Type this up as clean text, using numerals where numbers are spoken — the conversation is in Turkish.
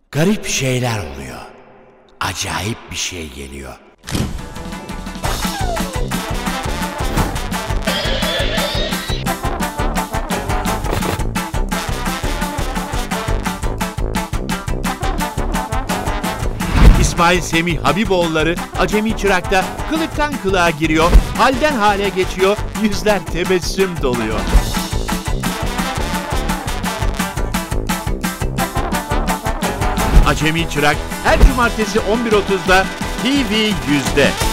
Garip şeyler oluyor. Acayip bir şey geliyor. İsmail Semih Habiboğulları Acemi Çırak'ta kılıktan kılığa giriyor, halden hale geçiyor, yüzler tebessüm doluyor. Acemi Çırak her cumartesi 11.30'da TV100'de.